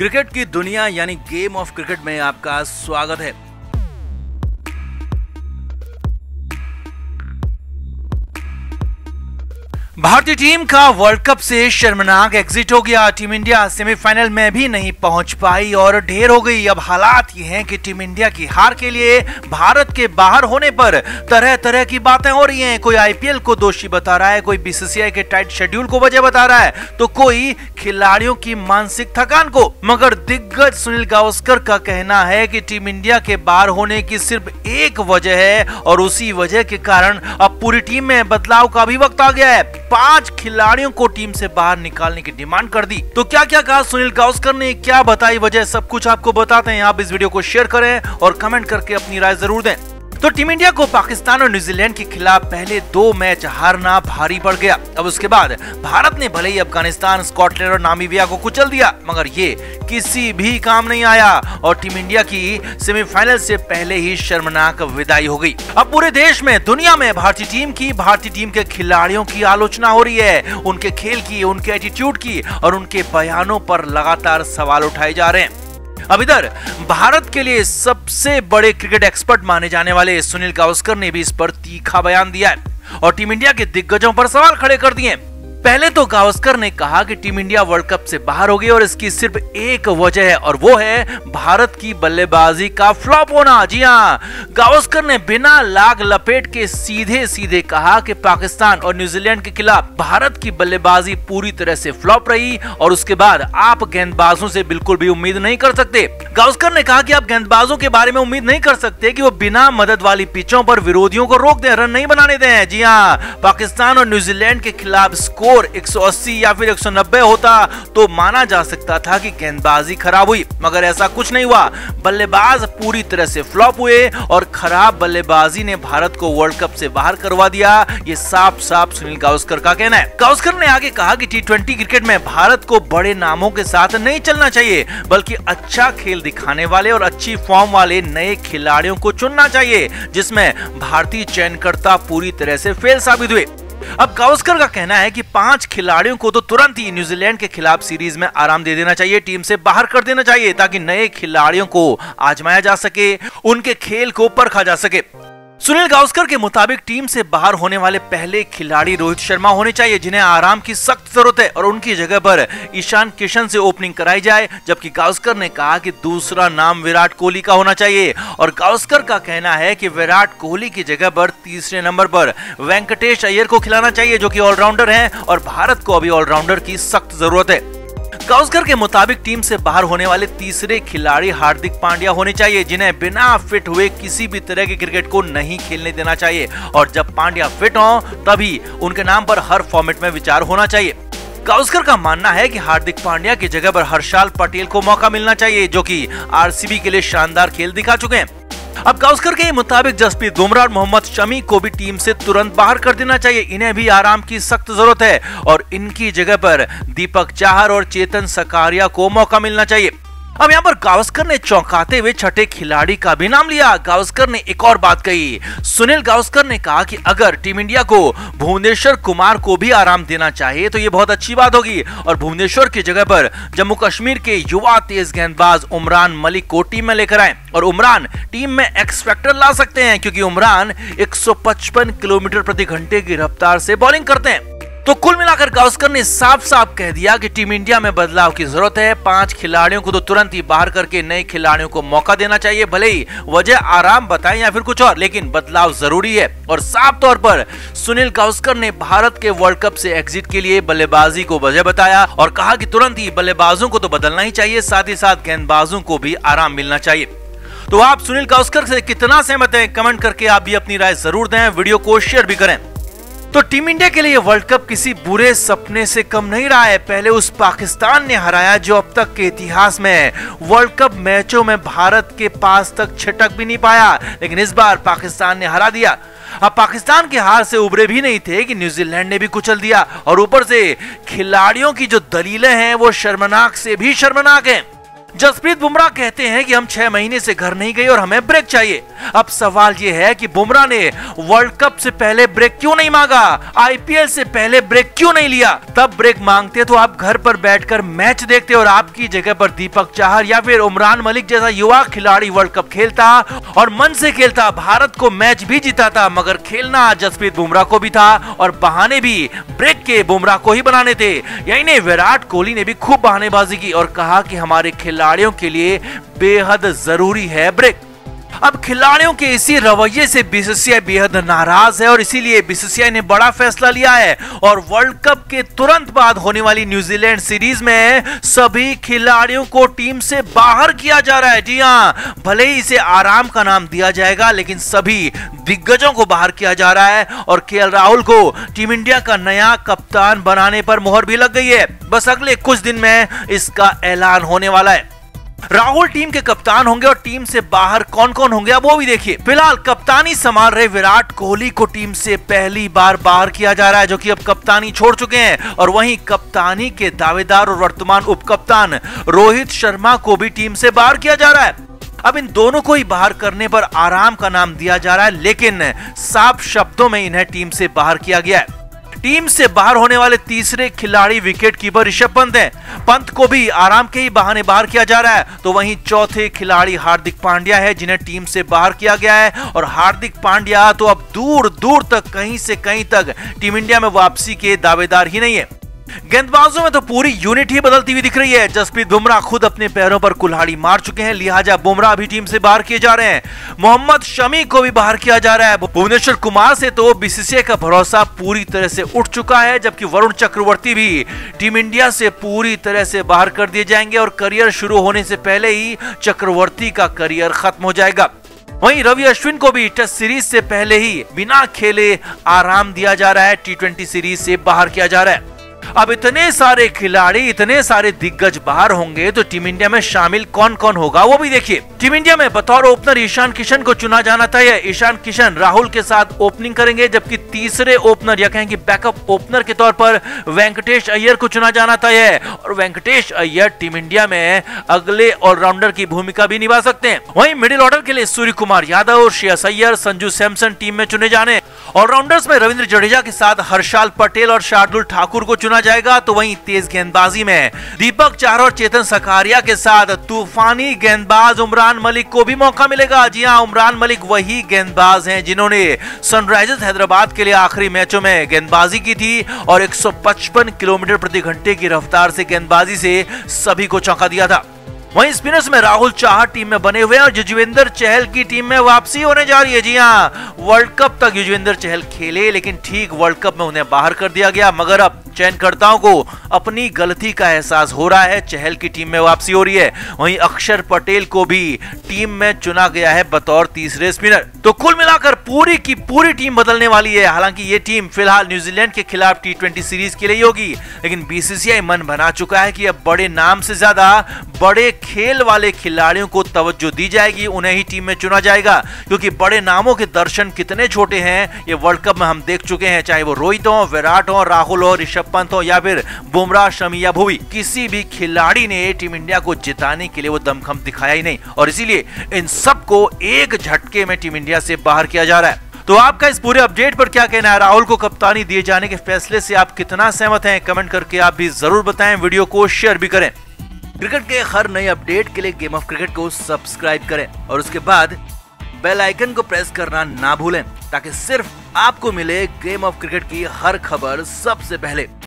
Cricket की दुनिया यानी गेम ऑफ क्रिकेट में आपका स्वागत है। भारतीय टीम का वर्ल्ड कप से शर्मनाक एग्जिट हो गया। टीम इंडिया सेमीफाइनल में भी नहीं पहुंच पाई और ढेर हो गई। अब हालात ये हैं कि टीम इंडिया की हार के लिए भारत के बाहर होने पर तरह तरह की बातें हो रही हैं। कोई आईपीएल को दोषी बता रहा है, कोई बीसीसीआई के टाइट शेड्यूल को वजह बता रहा है, तो कोई खिलाड़ियों की मानसिक थकान को। मगर दिग्गज सुनील गावस्कर का कहना है कि टीम इंडिया के बाहर होने की सिर्फ एक वजह है और उसी वजह के कारण अब पूरी टीम में बदलाव का भी वक्त आ गया है। 5 खिलाड़ियों को टीम से बाहर निकालने की डिमांड कर दी। तो क्या क्या कहा सुनील गावस्कर ने, क्या बताई वजह, सब कुछ आपको बताते हैं। आप इस वीडियो को शेयर करें और कमेंट करके अपनी राय जरूर दें। तो टीम इंडिया को पाकिस्तान और न्यूजीलैंड के खिलाफ पहले 2 मैच हारना भारी पड़ गया। अब उसके बाद भारत ने भले ही अफगानिस्तान, स्कॉटलैंड और नामीबिया को कुचल दिया, मगर ये किसी भी काम नहीं आया और टीम इंडिया की सेमीफाइनल से पहले ही शर्मनाक विदाई हो गई। अब पूरे देश में, दुनिया में भारतीय टीम के खिलाड़ियों की आलोचना हो रही है। उनके खेल की, उनके एटीट्यूड की और उनके बयानों पर लगातार सवाल उठाए जा रहे हैं। अब इधर भारत के लिए सबसे बड़े क्रिकेट एक्सपर्ट माने जाने वाले सुनील गावस्कर ने भी इस पर तीखा बयान दिया है और टीम इंडिया के दिग्गजों पर सवाल खड़े कर दिए। पहले तो गावस्कर ने कहा कि टीम इंडिया वर्ल्ड कप से बाहर हो गई और इसकी सिर्फ एक वजह है और वो है भारत की बल्लेबाजी का फ्लॉप होना। जी हां, गावस्कर ने बिना लाग लपेट के सीधे सीधे कहा कि पाकिस्तान और न्यूजीलैंड के खिलाफ भारत की बल्लेबाजी पूरी तरह से फ्लॉप रही और उसके बाद आप गेंदबाजों से बिल्कुल भी उम्मीद नहीं कर सकते। गावस्कर ने कहा कि आप गेंदबाजों के बारे में उम्मीद नहीं कर सकते कि वो बिना मदद वाली पिचों पर विरोधियों को रोक दें, रन नहीं बनाने दें। जी हां, पाकिस्तान और न्यूजीलैंड के खिलाफ स्कोर 180 या फिर 190 होता तो माना जा सकता था कि गेंदबाजी खराब हुई, मगर ऐसा कुछ नहीं हुआ। बल्लेबाज पूरी तरह से फ्लॉप हुए और खराब बल्लेबाजी ने भारत को वर्ल्ड कप से बाहर करवा दिया। ये साफ साफ सुनील गावस्कर का कहना है। गावस्कर ने आगे कहा कि टी20 क्रिकेट में भारत को बड़े नामों के साथ नहीं चलना चाहिए, बल्कि अच्छा खेल दिखाने वाले और अच्छी फॉर्म वाले नए खिलाड़ियों को चुनना चाहिए, जिसमें भारतीय चयनकर्ता पूरी तरह से फेल साबित हुए। अब गावस्कर का कहना है कि 5 खिलाड़ियों को तो तुरंत ही न्यूजीलैंड के खिलाफ सीरीज में आराम दे देना चाहिए, टीम से बाहर कर देना चाहिए, ताकि नए खिलाड़ियों को आजमाया जा सके, उनके खेल को परखा जा सके। सुनील गावस्कर के मुताबिक टीम से बाहर होने वाले पहले खिलाड़ी रोहित शर्मा होने चाहिए, जिन्हें आराम की सख्त जरूरत है और उनकी जगह पर ईशान किशन से ओपनिंग कराई जाए। जबकि गावस्कर ने कहा कि दूसरा नाम विराट कोहली का होना चाहिए और गावस्कर का कहना है कि विराट कोहली की जगह पर तीसरे नंबर पर वेंकटेश अय्यर को खिलाना चाहिए, जो कि ऑलराउंडर हैं और भारत को अभी ऑलराउंडर की सख्त जरूरत है। गावस्कर के मुताबिक टीम से बाहर होने वाले तीसरे खिलाड़ी हार्दिक पांड्या होने चाहिए, जिन्हें बिना फिट हुए किसी भी तरह के क्रिकेट को नहीं खेलने देना चाहिए और जब पांड्या फिट हों तभी उनके नाम पर हर फॉर्मेट में विचार होना चाहिए। गावस्कर का मानना है कि हार्दिक पांड्या की जगह पर हर्षाल पटेल को मौका मिलना चाहिए, जो कि आरसीबी के लिए शानदार खेल दिखा चुके हैं। अब गावस्कर के मुताबिक जसप्रीत बुमराह और मोहम्मद शमी को भी टीम से तुरंत बाहर कर देना चाहिए। इन्हें भी आराम की सख्त जरूरत है और इनकी जगह पर दीपक चाहर और चेतन सकारिया को मौका मिलना चाहिए। अब यहाँ पर गावस्कर ने चौंकाते हुए छठे खिलाड़ी का भी नाम लिया। गावस्कर ने एक और बात कही। सुनील गावस्कर ने कहा कि अगर टीम इंडिया को भुवनेश्वर कुमार को भी आराम देना चाहिए तो ये बहुत अच्छी बात होगी और भुवनेश्वर की जगह पर जम्मू कश्मीर के युवा तेज गेंदबाज उमरान मलिक को टीम में लेकर आए और उमरान टीम में एक्स फैक्टर ला सकते हैं, क्योंकि उमरान 155 किलोमीटर प्रति घंटे की रफ्तार से बॉलिंग करते हैं। तो कुल मिलाकर गावस्कर ने साफ साफ कह दिया कि टीम इंडिया में बदलाव की जरूरत है। 5 खिलाड़ियों को तो तुरंत ही बाहर करके नए खिलाड़ियों को मौका देना चाहिए, भले ही वजह आराम बताएं या फिर कुछ और, लेकिन बदलाव जरूरी है। और साफ तौर पर सुनील गावस्कर ने भारत के वर्ल्ड कप से एग्जिट के लिए बल्लेबाजी को वजह बताया और कहा कि तुरंत ही बल्लेबाजों को तो बदलना ही चाहिए, साथ ही साथ गेंदबाजों को भी आराम मिलना चाहिए। तो आप सुनील गावस्कर से कितना सहमत हैं, कमेंट करके आप भी अपनी राय जरूर दें, वीडियो को शेयर भी करें। तो टीम इंडिया के लिए वर्ल्ड कप किसी बुरे सपने से कम नहीं रहा है। पहले उस पाकिस्तान ने हराया जो अब तक के इतिहास में वर्ल्ड कप मैचों में भारत के पास तक छिटक भी नहीं पाया, लेकिन इस बार पाकिस्तान ने हरा दिया। अब पाकिस्तान के हार से उबरे भी नहीं थे कि न्यूजीलैंड ने भी कुचल दिया और ऊपर से खिलाड़ियों की जो दलीलें हैं वो शर्मनाक से भी शर्मनाक हैं। जसप्रीत बुमराह कहते हैं कि हम 6 महीने से घर नहीं गए और हमें ब्रेक चाहिए। अब सवाल यह है कि बुमराह ने वर्ल्ड कप से पहले ब्रेक क्यों नहीं मांगा, आईपीएल से पहले ब्रेक क्यों नहीं लिया? तब ब्रेक मांगते तो आप घर पर बैठकर मैच देखते और आपकी जगह पर दीपक चाहर या फिर उमरान मलिक जैसा युवा खिलाड़ी वर्ल्ड कप खेलता और मन से खेलता, भारत को मैच भी जिताता। मगर खेलना जसप्रीत बुमराह को भी था और बहाने भी ब्रेक के बुमराह को ही बनाने थे। यही नहीं, विराट कोहली ने भी खूब बहानेबाजी की और कहा कि हमारे खिलाड़ियों के लिए बेहद जरूरी है ब्रेक। अब खिलाड़ियों के इसी रवैये से बीसीसीआई बेहद नाराज है और इसीलिए बीसीसीआई ने बड़ा फैसला लिया है और वर्ल्ड कप के तुरंत बाद होने वाली न्यूजीलैंड सीरीज में सभी खिलाड़ियों को टीम से बाहर किया जा रहा है। जी हां, भले ही इसे आराम का नाम दिया जाएगा लेकिन सभी दिग्गजों को बाहर किया जा रहा है और केएल राहुल को टीम इंडिया का नया कप्तान बनाने पर मुहर भी लग गई है। बस अगले कुछ दिन में इसका ऐलान होने वाला है। राहुल टीम के कप्तान होंगे और टीम से बाहर कौन कौन होंगे अब वो भी देखिए। फिलहाल कप्तानी संभाल रहे विराट कोहली को टीम से पहली बार बाहर किया जा रहा है, जो कि अब कप्तानी छोड़ चुके हैं। और वहीं कप्तानी के दावेदार और वर्तमान उपकप्तान रोहित शर्मा को भी टीम से बाहर किया जा रहा है। अब इन दोनों को ही बाहर करने पर आराम का नाम दिया जा रहा है, लेकिन साफ शब्दों में इन्हें टीम से बाहर किया गया है। टीम से बाहर होने वाले तीसरे खिलाड़ी विकेट कीपर ऋषभ पंत हैं। पंत को भी आराम के ही बहाने बाहर किया जा रहा है। तो वहीं चौथे खिलाड़ी हार्दिक पांड्या है, जिन्हें टीम से बाहर किया गया है। और हार्दिक पांड्या तो अब दूर दूर तक, कहीं से कहीं तक टीम इंडिया में वापसी के दावेदार ही नहीं है। गेंदबाजों में तो पूरी यूनिट ही बदलती हुई दिख रही है। जसप्रीत बुमराह खुद अपने पैरों पर कुल्हाड़ी मार चुके हैं, लिहाजा बुमराह भी टीम से बाहर किए जा रहे हैं। मोहम्मद शमी को भी बाहर किया जा रहा है। भुवनेश्वर कुमार से तो बीसीसीआई का भरोसा पूरी तरह से उठ चुका है, जबकि वरुण चक्रवर्ती भी टीम इंडिया से पूरी तरह से बाहर कर दिए जाएंगे और करियर शुरू होने से पहले ही चक्रवर्ती का करियर खत्म हो जाएगा। वहीं रवि अश्विन को भी टेस्ट सीरीज से पहले ही बिना खेले आराम दिया जा रहा है, टी20 सीरीज से बाहर किया जा रहा है। अब इतने सारे खिलाड़ी, इतने सारे दिग्गज बाहर होंगे तो टीम इंडिया में शामिल कौन कौन होगा वो भी देखिए। टीम इंडिया में बतौर ओपनर ईशान किशन को चुना जाना था। ईशान किशन राहुल के साथ ओपनिंग करेंगे, जबकि तीसरे ओपनर या कहें कि बैकअप ओपनर के तौर पर वेंकटेश अय्यर को चुना जाना था। और वेंकटेश अय्यर टीम इंडिया में अगले ऑलराउंडर की भूमिका भी निभा सकते हैं। वहीं मिडिल ऑर्डर के लिए सूर्य कुमार यादव, श्रेयस अय्यर, संजू सैमसन टीम में चुने जाने। ऑलराउंडर्स में रविंद्र जडेजा के साथ हर्षाल पटेल और शार्दुल ठाकुर को चुना जाएगा। तो वहीं तेज गेंदबाजी में दीपक चाहर और चेतन सकारिया के साथ तूफानी गेंदबाज उमरान मलिक को भी मौका मिलेगा। जी हां, उमरान मलिक वही गेंदबाज हैं जिन्होंने सनराइजर्स हैदराबाद के लिए आखिरी मैचों में गेंदबाजी की थी और 155 किलोमीटर प्रति घंटे की रफ्तार से गेंदबाजी से सभी को चौंका दिया था। वहीं स्पिनर्स में राहुल चाहर टीम में बने हुए हैं और युजवेंद्र चहल की टीम में वापसी होने जा रही है। जी हां, वर्ल्ड कप तक युजवेंद्र चहल खेले, लेकिन ठीक वर्ल्ड कप में उन्हें बाहर कर दिया गया। मगर अब चयनकर्ताओं को अपनी गलती का एहसास हो रहा है, चहल की टीम में वापसी हो रही है। वहीं अक्षर पटेल को भी टीम में चुना गया है बतौर तीसरे स्पिनर। तो कुल मिलाकर पूरी की पूरी टीम बदलने वाली है। हालांकि ये टीम फिलहाल न्यूजीलैंड के खिलाफ टी20 सीरीज के लिए ही होगी, लेकिन बीसीसीआई मन बना चुका है कि अब बड़े नाम से ज्यादा बड़े खेल वाले खिलाड़ियों को तवज्जो दी जाएगी, उन्हें ही टीम में चुना जाएगा। क्योंकि बड़े नामों के दर्शन कितने छोटे हैं ये वर्ल्ड कप में हम देख चुके हैं, चाहे वो रोहित हो, विराट हो, राहुल हो, ऋषभ पंत हो या फिर बुमराह, शमी या भुवी। किसी भी खिलाड़ी ने टीम इंडिया को जिताने के लिए वो दमखम दिखाया ही नहीं और इसीलिए इन सबको एक झटके में टीम इंडिया से बाहर किया जा रहा है। तो आपका इस पूरे अपडेट पर क्या कहना है? राहुल को कप्तानी दिए जाने के फैसले से आप कितना सहमत हैं? कमेंट करके आप भी जरूर बताएं, वीडियो को शेयर भी करें। क्रिकेट के हर नए अपडेट के लिए गेम ऑफ क्रिकेट को सब्सक्राइब करें और उसके बाद बेल आइकन को प्रेस करना ना भूलें, ताकि सिर्फ आपको मिले गेम ऑफ क्रिकेट की हर खबर सबसे पहले।